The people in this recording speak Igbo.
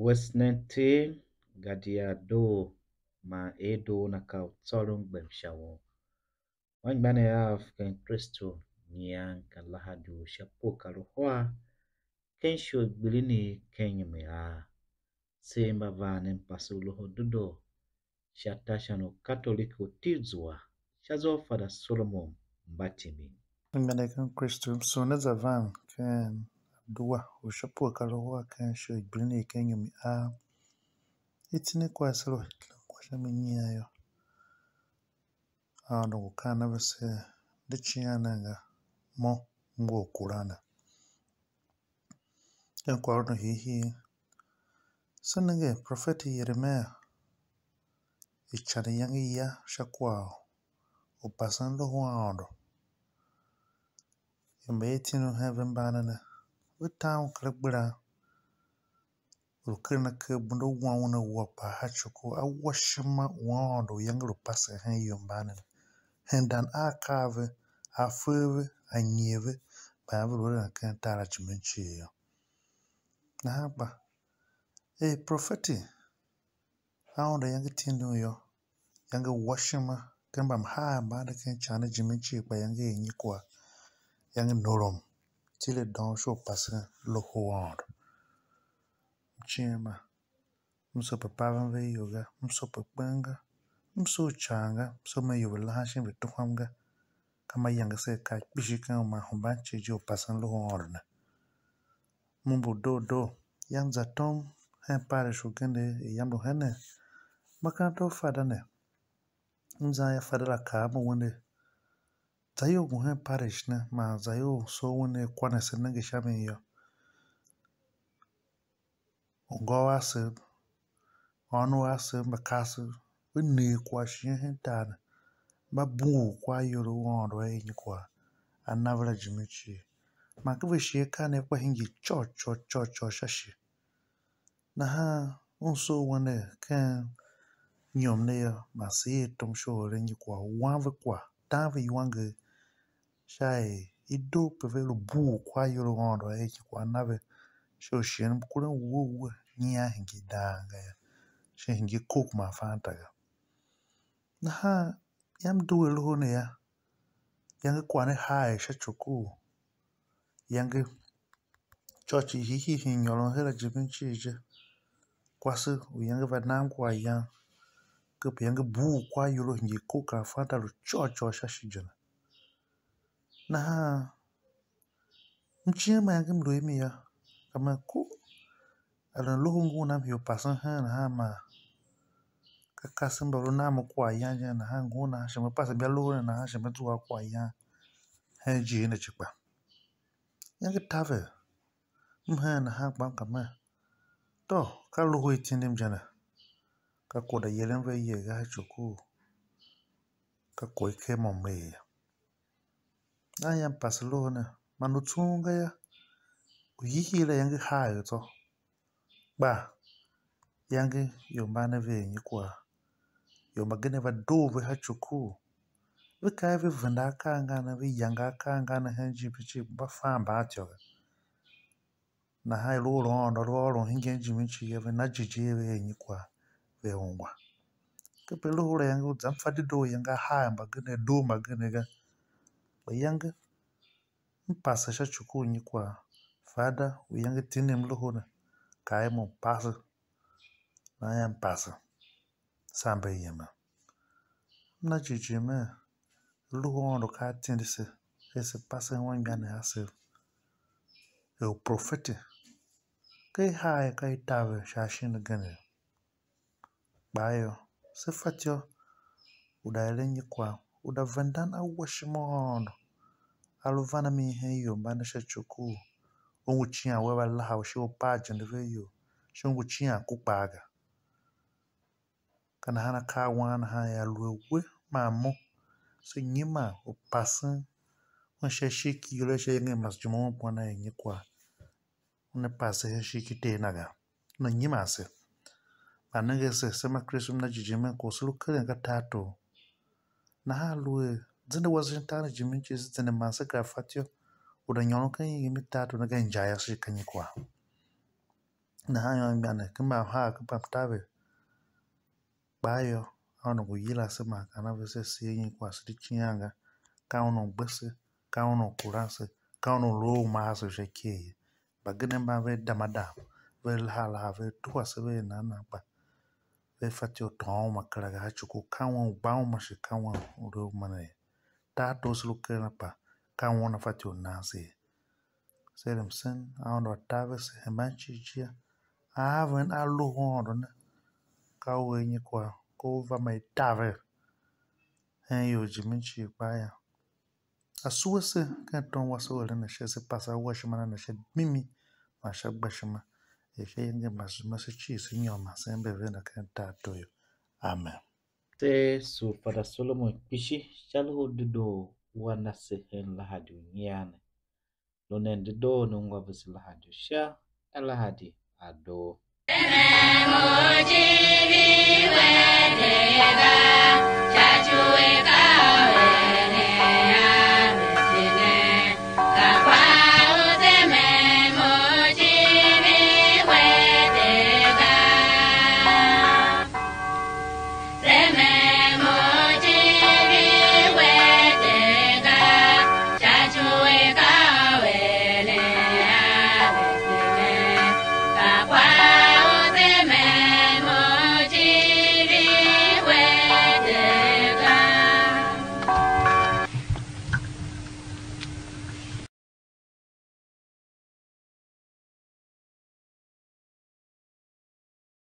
Westnente Gadiado ma Edo na Kautolung Bemshawo. One man of Ken Christo Nian kan Lahadu Shapo Karohwa Kensho Gnilinii Kenya Mea Semba Vanen Pasu Lohodedoo Shatashano Catholic Tizwa Shazo Fada Solomon Mbatimin. American Christian Sona Zavan can Dua Ushapu Kaloa can show Gnilinii Kenya mi a itini kwa selo kwa shamini yo no kana vese de chiana mo ngo kurana en kwa no hihi sanenge prophet Yeremia ichari yangi ya shakwa upasando huando yambetinu heaven banana town clubbra ukirna ke bundo wana wapa hachuko a washima wando yangro pasa hen yombana hendan akave a feve a nyeve ba vurora kan tara chimenchi yo na ba prophet aonda yangi tindo yo yangi washima kamba mha ba da kan chana jimenchi ba yangi nyikwa yangi norom tile don show pasa loko wando chema mso papavan ve yoga mso papanga mso changa mso me yoga hashin ve tuhamga kama yanga se ka bishika ma humba chejo pasan lo orna mumbu do yang zatom hen pare shugende yambo hene makanto fada ne mza ya fada la ka mo wonde zayo mo hen parish ne ma zayo so wone kwana senenge shame yo ngo ase onu ase makasu ni kwa shin tan ba bu kwa yoro wondo enyi kwa anavra jimichi makwe shi kane kwa hingi cho shashi na ha unso wone kan nyom ne yo masi tom sho renyi kwa wanve kwa tave yuange shai ido pevelo bu kwa yoro wondo enyi kwa nave sho shin kuren wo nya hingi danga shi hingi cook ma fanta ga na ha yam duwe lo ne ya yange kwane hai shachuku yange chochi hihi nyolo hela jibinchi je kwasu yange vanam kwa yang ke yange bu kwa yolo hingi kuka fanta lo chocho shashijana na ha mchima yange mdoimi ya kama ku ala lohungu na yo pasan ha na ha ma kakasimba lo na kwa yang na ha nguna shema pasa bia lo na ha shema tuwa kwa yang heji ne chikpa yange tave mhana ha gbam kama to ka lo ho itindim jana ka koda yelen ve ye ga chuku ka koi ke mombe na yam paslona manutunga ya uyihile yange hayo to ba yange yombana ve nyikwa yombagene va dove ha chuku ve ka ve vanda ka ngana ve yanga ka ngana henji pichi ba famba atyo na ha lo hinge jimichi ya ve na jiji ve nyikwa ve ongwa ke pelo hore yange zamfadi do yanga ha mbagene do magene ga ba yange mpasa sha chuku nyikwa fada yange tinem lo hona kai mo pasa na yam pasa sambe yema na jiji me lo hono ka tindise ese pasa wangane ase e profeti kai hai kai tave shashin gane bayo se fatyo udaile nyikwa uda vendan a washimondo aluvana mi he yo mbana shachuku onguchia wewa laha shi opaje ndeve yo shonguchia kupaga kana hana ka wana ha ya luwe mamo se nyima opasin on shashiki yo she ne masjumo pona nyikwa on passe shiki te naga no nyima se anage se sema krisum na jijime ko sulu kren ka tato na ha luwe zinde wasin tana jiminchi zinde mansa ka fatyo uda nyono kan yimi tato na kan jaya shi kan yikwa na ha yon bane kima ha ku paptabe bayo ono go yila sema kana vese siyin kwa sidi chianga ka ono gbese ka ono kurase ka ono lo maso sheke bagene ba ve damada ve hala ve tuwa sebe na ba ve fatio ton makala ga chuku ka won ba o mashi ka won ro mane ta to slu kana pa ka won na fatio na se selem sen ono taves hemanchi chia aven alu hondo ka wenye kwa ko va mai tave en yo jiminchi baya asuwese kan ton waso le na shese pasa washima na she mimi ma shagbashima e she yenge masuma se chi se nyoma sembe vena kan ta toyo amen Te su Fada Solomon Pishi Lohodedoo wana sehen Lahadi nyane. Lonen do nungwa visi Lahadi sha Lahadi ado.